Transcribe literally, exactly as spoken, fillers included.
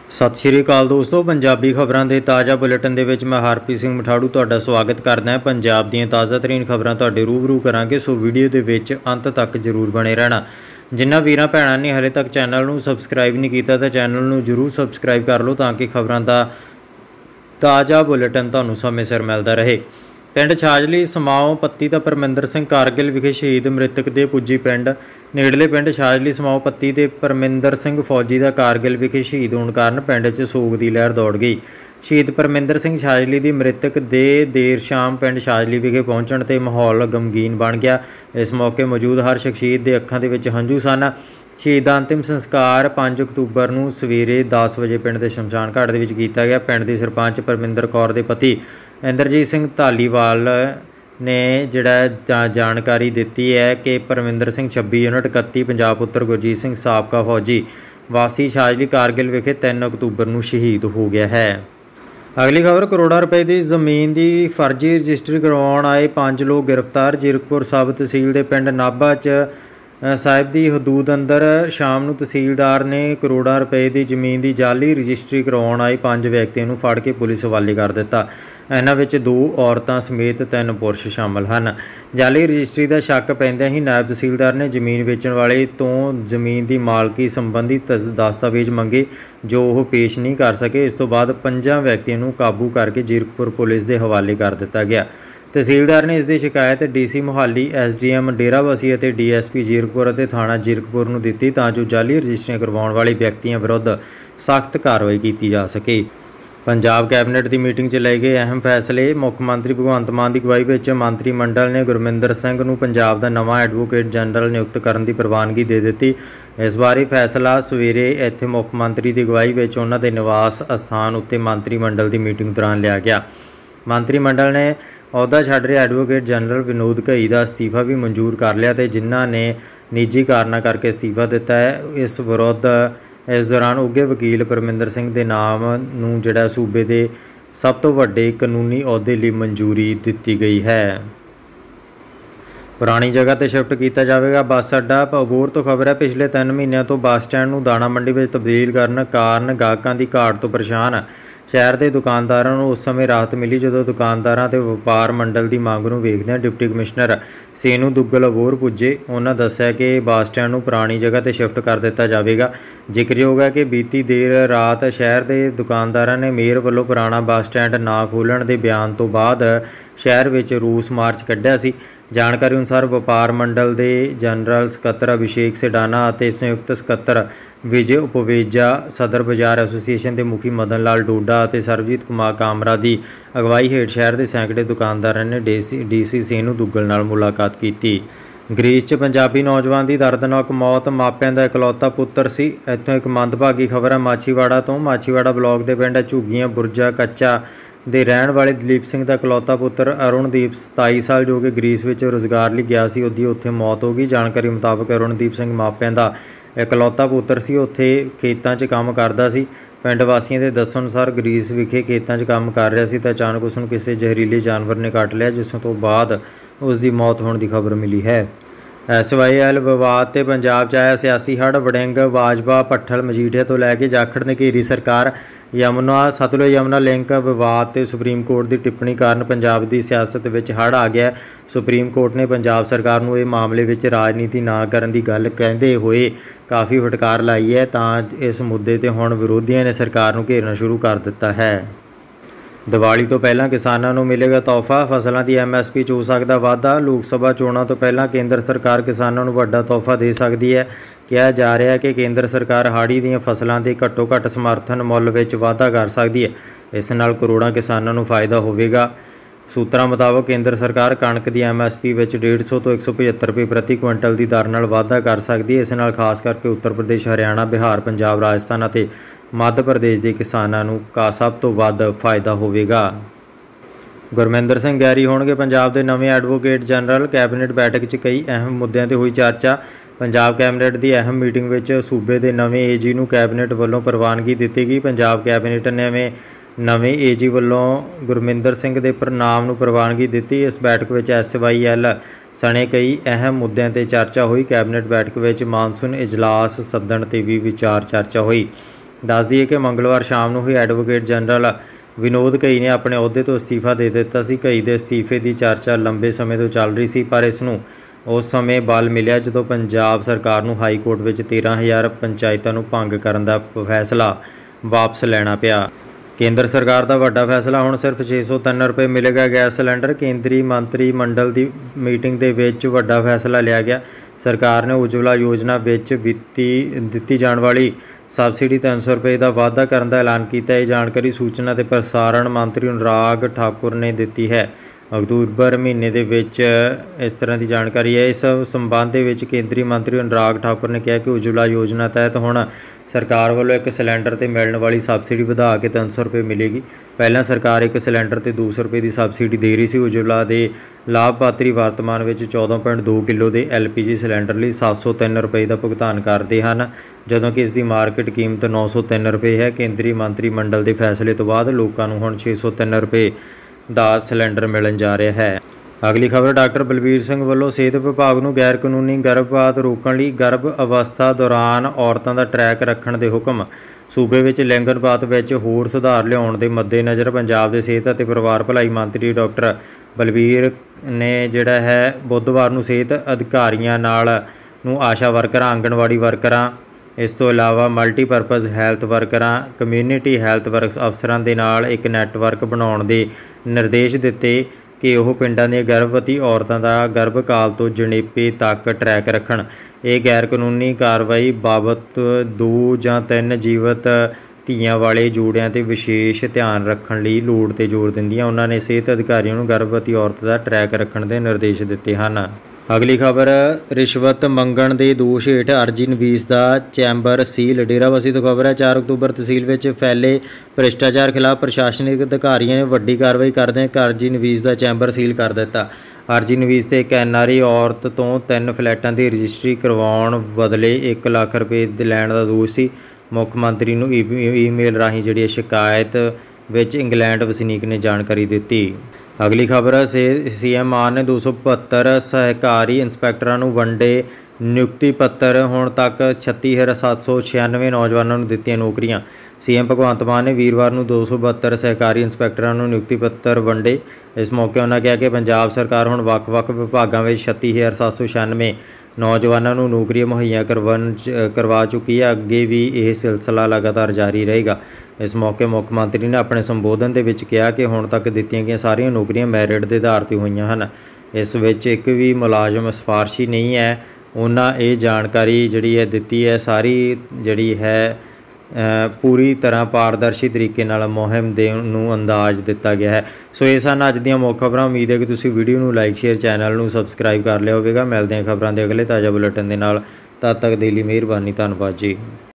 सत श्री अकाल दोस्तों, पंजाबी खबरों के ताज़ा बुलेटिन दे विच मैं हरप्रीत सिंह मठाड़ू तुहाडा स्वागत करदा है। पंजाब दीयां ताज़ा तरीन खबरां तुहाडे रूबरू करांगे, सो वीडियो दे विच अंत तक जरूर बने रहना। जिन्हां वीरां भैणां ने हले तक चैनल नूं सबसक्राइब नहीं कीता तां चैनल नूं जरूर सबसक्राइब कर लो, ताकि खबरां दा ताज़ा बुलेटिन तुहानूं समय सिर मिलदा रहे। पिंड छाजली समाओ पत्ती दा परमिंदर सिंह कारगिल विखे शहीद मृतक दे पुज्जी पिंड नेड़ले पिंड छाजली समाओ पत्ती दे परमिंदर सिंह फौजी का कारगिल विखे शहीद होने कारण पिंड च सोग की लहर दौड़ गई। शहीद परमिंदर सिंह छाजली की मृतक दे देर शाम पिंड छाजली विखे पहुंचण ते माहौल गमगीन बन गया। इस मौके मौजूद हर शख्सियत के अखां दे विच हंझू सन। शहीद दा अंतिम संस्कार पाँच अक्तूबर नूं सवेरे दस बजे पिंड के शमशान घाट दे विच कीता गया। पिंड की सरपंच परमिंदर कौर के पति इंद्रजीत सिंह धालीवाल ने जिहड़ा जानकारी दी है कि परमिंदर सिंह छब्बी यूनिट इकत्ती पंजाब पुत्र गुरजीत सिंह साबका फौजी वासी छाजली कारगिल विखे तीन अक्तूबर नूं शहीद हो गया है। अगली खबर, करोड़ों रुपए की जमीन की फर्जी रजिस्ट्री करवाउण आए पांच लोग गिरफ्तार। जीरकपुर सब तहसील के पिंड नाभा च साहिब की हदूद अंदर शाम नूं तहसीलदार ने करोड़ों रुपए की जमीन की जाली रजिस्ट्री करवाउण आए पांच व्यक्तियों नूं फड़ के पुलिस हवाले कर दिता। इन्हां विच दो औरतां समेत तीन पुरुष शामिल हैं। जाली रजिस्ट्री का शक पैंदिआं ही नायब तहसीलदार ने जमीन वेचण वाले तो जमीन की मालकी संबंधी दस्तावेज मंगे, जो वह पेश नहीं कर सके। इस तो बाद पंजां व्यक्तियों नूं काबू करके जीरकपुर पुलिस के हवाले कर दिता गया। तहसीलदार ने इसकी शिकायत D C Mohali, S D M Derabassi और डी एस पी जीरकपुर और थाणा जीरकपुर नूं दित्ती, तां जो जाली रजिस्ट्रियां करवाउण वाले व्यक्तियों विरुद्ध सख्त कार्रवाई की जा सके। पंजाब कैबिनेट की मीटिंग च लए गए अहम फैसले। मुख मंत्री भगवंत मान की अगवाई में मंत्री मंडल ने गुरमिंदर सिंह नूं पंजाब का नवा एडवोकेट जनरल नियुक्त करने की प्रवानगी दे दी। इस बारे फैसला सवेरे इत्थे मुख मंत्री की अगवाई में उन्हां दे निवास अस्थान उत्ते मंत्री मंडल की मीटिंग दौरान लिया गया। मंत्री मंडल ने अहुदा छड्ड रहे एडवोकेट जनरल विनोद घई का अस्तीफा भी मंजूर कर लिया, तो जिन्हां ने निजी कारणों करके अस्तीफा दिता है। इस विरुद्ध इस दौरान उगे वकील परमिंदर सिंह के नाम नूं जिहड़ा सूबे के सब तो वड्डे कानूनी अहुदे लई मंजूरी दी गई है। पुरानी जगह पर शिफ्ट किया जाएगा बस अड्डा। अबोहर तो खबर है, पिछले तीन महीनों तो बस स्टैंड नूं दाणा मंडी में तब्दील करने कारण गाहकों की घाट तो परेशान शहर के दुकानदारों को उस समय राहत मिली, जो दुकानदारों ते व्यापार मंडल की मांग नूं वेखदे डिप्टी कमिश्नर सेनू दुग्गल अबोहर पुजे। उन्होंने दस्सिया कि बस स्टैंड नूं पुरानी जगह पर शिफ्ट कर दिता जाएगा। जिक्रयोग है कि बीती देर रात शहर के दुकानदारों ने मेयर वालों पुराना बस स्टैंड ना खोलण के बयान तो बाद शहर में रूस मार्च कढ़िया सी। जानकारी अनुसार व्यापार मंडल के जनरल सकत्तर अभिषेक सेडाना और संयुक्त सकत्तर विजय उपवेजा, सदर बाजार एसोसीएशन के मुखी मदन लाल डोडा और सरबजीत कुमार कामरा की अगवाई हेठ शहर के सैकड़े दुकानदारों ने D C D C Senu Duggal नाल मुलाकात की। ग्रीस च पंजाबी नौजवान की दर्दनाक मौत, मापिਆਂ का इकलौता पुत्र सी। इत्थों एक मंदभागी खबर है माछीवाड़ा तो। माछीवाड़ा ब्लॉक के पिंड झुग्गियां बुरजा कच्चा ਦੇ ਰਹਿਣ वाले दलीप सिंह का इकलौता पुत्र अरुणदीप सताई साल जो कि ग्रीस में रोजगार ਲਈ गया सी, ਉਹਦੀ ਉੱਥੇ मौत हो गई। जानकारी मुताबक अरुणदीप सिंह मापिਆਂ ਦਾ इकलौता पुत्र सी, ਉੱਥੇ खेतों 'ਚ ਕੰਮ ਕਰਦਾ ਸੀ। ਪਿੰਡ ਵਾਸੀਆਂ ਦੇ ਦੱਸਣ ਅਨੁਸਾਰ ग्रीस ਵਿਖੇ खेतों 'ਚ ਕੰਮ ਕਰ ਰਿਹਾ ਸੀ ਤਾਂ ਅਚਾਨਕ ਉਸ ਨੂੰ ਕਿਸੇ ਜ਼ਹਿਰੀਲੇ ਜਾਨਵਰ ਨੇ ਕੱਟ ਲਿਆ, ਜਿਸ ਤੋਂ ਬਾਅਦ ਉਸ ਦੀ ਮੌਤ ਹੋਣ ਦੀ ਖਬਰ ਮਿਲੀ है। एस वाई एल विवाद ते पंजाब च आया सियासी हड़। वड़िंग बाजवा भट्ठल मजीठिया तो लैके जाखड़ ने घेरी सरकार। यमुना सतलुज यमुना लिंक विवाद ते सुप्रीम कोर्ट की टिप्पणी कारण पंजाब की सियासत में हड़ आ गया। सुप्रीम कोर्ट ने पंजाब सरकार को इस मामले में राजनीति ना करने की गल कहते हुए काफ़ी फटकार लाई है, तो इस मुद्दे ते हुण विरोधियों ने सरकार को घेरना शुरू कर दिता है। दिवाली तो पहला किसानों को मिलेगा तोहफा, फसलों की एम एस पी च हो सकता वाधा। लोक सभा चोणों तो पहला केंद्र सरकार किसानों को वड्डा तोहफा दे सकती है। कहा जा रहा है कि केंद्र सरकार हाड़ी दी फसलों के घट्टो घट्ट समर्थन मुल में वाधा कर सकती है। इस नाल करोड़ों किसानों को फायदा होगा। सूत्रों मुताबक केंद्र सरकार कणक की एम एस पी में डेढ़ सौ तो एक सौ पचहत्तर रुपये प्रति कुंटल की दर नाल वाधा कर सकती है। इस नाल खास करके उत्तर प्रदेश, हरियाणा, बिहार, पंजाब, राजस्थान और मध्य प्रदेश के किसानों का सब तो वध फायदा होगा। गुरमिंदर सिंह गैरी होणगे पंजाब के नवे एडवोकेट जनरल। कैबिनेट बैठक च कई अहम मुद्दों पर हुई चर्चा। पंजाब कैबिनेट की अहम मीटिंग में सूबे के नवे ए जी नूं कैबिनेट वालों प्रवानगी दी गई। पंजाब कैबिनेट ने नवे ए जी वालों गुरमिंदर सिंह के नाम नूं प्रवानगी दी। इस बैठक में एस वाई एल सने कई अहम मुद्दों पर चर्चा हुई। कैबिनेट बैठक में मानसून इजलास सदन ते भी विचार चर्चा हुई। दस दईए कि मंगलवार शाम ਨੂੰ ही एडवोकेट जनरल विनोद घई ने अपने अहुदे तो अस्तीफा दे दिता सी। घई के अस्तीफे की चर्चा लंबे समय तो चल रही सी, पर इसनूं उस समय बल मिलिया जदों पंजाब सरकार नूं हाई कोर्ट विच तेरह हज़ार पंचायतां नूं भंग करन दा फैसला वापस लैना पिया। केंद्र सरकार का वड्डा फैसला, हुण सिर्फ छे सौ तीन रुपए मिलेगा गैस सिलेंडर। केंद्रीय मंत्री मंडल की मीटिंग के विच वड्डा फैसला लिया गया। सरकार ने उज्जवला योजना विच वित्ती दित्ती जाण वाली सबसिडी तीन सौ रुपए का वाधा करने का ऐलान किया। यह जानकारी सूचना ते प्रसारण मंत्री अनुराग ठाकुर ने दी है। अक्तूबर महीने दे विच इस तरह की जानकारी है। इस संबंध में केंद्रीय मंत्री अनुराग ठाकुर ने कहा कि उज्जवला योजना तहत हुण सरकार वालों एक सिलेंडर ते मिलने वाली सबसिडी वधा के तीन सौ रुपए मिलेगी। पहला सरकार एक सिलेंडर ते दो सौ रुपए की सबसिडी दे रही सी। उज्जवला के लाभपात्री वर्तमान में चौदह पॉइंट दो किलो के एल पी जी सिलेंडर लिए सत्त सौ तीन रुपए का भुगतान करते हैं, जदों कि इसकी मार्केट कीमत नौ सौ तीन रुपए है। केंद्रीय मंत्री मंडल के फैसले तो बाद लोगों को हुण छे सौ तीन रुपए का सिलेंडर मिलन जा रहा है। अगली खबर, डॉक्टर बलबीर सिंह वालों सेहत विभाग नूं गैर कानूनी गर्भपात रोकण लई गर्भ अवस्था दौरान औरतां दा ट्रैक रखण दे हुक्म। सूबे विच लिंग अनुपात विच होर सुधार लिआउण दे मद्देनज़र पंजाब के सेहत अते परिवार भलाई मंत्री डॉक्टर बलबीर ने जिहड़ा है बुधवार नूं सेहत अधिकारियों नाल नूं आशा वर्करां, आंगणवाड़ी वर्करां, इस तो इलावा मल्टीपर्पज़ हैल्थ वर्करां, कम्यूनिटी हैल्थ वर्क अफसरां दे नाल एक नैटवर्क बनाउण दे निर्देश दिते कि वह पिंडां दी गर्भवती औरतां दा गर्भकाल तो जणेपे तक ट्रैक रखण। ये गैर कानूनी कार्रवाई बाबत दो जां तीन जीवत धीआं वाले जोड़िਆਂ ते विशेष ध्यान रखण लई लोड़ ते जोर दिंदियां उन्हां ने सेहत अधिकारियों नूं गर्भवती औरत दा ट्रैक रखण दे निर्देश दिते हन। अगली खबर, रिश्वत मंगण के दोष हेठ अर्जी नवीस का चैंबर सील। डेराबस्सी तो खबर है, चार अक्तूबर तहसील में फैले भ्रिष्टाचार खिलाफ प्रशासनिक अधिकारियों ने वड्डी कार्रवाई करदे अर्जी नवीस का चैंबर सील कर दिता। अर्जी नवीस से एक एन आर आई औरत तो तीन फ्लैटां की रजिस्ट्री करवाउण बदले एक लाख रुपए लैण का दोष सी। मुख मंत्री नूं ईमेल राही जिहड़ी शिकायत विच इंग्लैंड वसनीक ने जानकारी दी। अगली खबर, से सी एम मान ने दो सौ बहत्तर सहकारी इंस्पैक्टरां नूं वंडे नियुक्ति पत्र। हुण तक छत्ती हज़ार सत्त सौ छियानवे नौजवानों नूं दित्तियां नौकरियां। सी एम भगवंत मान ने वीरवार नूं दो सौ बहत्तर सहकारी इंस्पैक्टरां नूं नियुक्ति पत्र वंडे। इस मौके उन्होंने कहा कि पंजाब सरकार हुण वख-वख विभागां विच छत्ती हज़ार सत्त सौ छियानवे नौजवानों नूं नौकरियां मुहैया करवन करवा चुकी है। अगे भी यह सिलसिला लगातार जारी रहेगा। इस मौके मुख मंत्री ने अपने संबोधन के विच कहा कि हुण तक दित्तियां गईयां सारियां नौकरियां मैरिट के आधार पर होईयां हन। इस विच एक भी मुलाजम सिफारशी नहीं है। उन्होंने ये जानकारी जिहड़ी है दित्ती है, सारी जिहड़ी है पूरी तरह पारदर्शी तरीके नाल मुहिम दे नूं अंदाज दिता गया है। सो ये सन अज दीयां मुख खबरां। उम्मीद है कि तुसीं वीडियो नूं लाइक शेयर चैनल नूं सबसक्राइब कर लिया होवेगा। मिलदे हां खबरां दे अगले ताज़ा बुलेटिन दे नाल। तद तक दे लई मेहरबानी, धन्नवाद जी।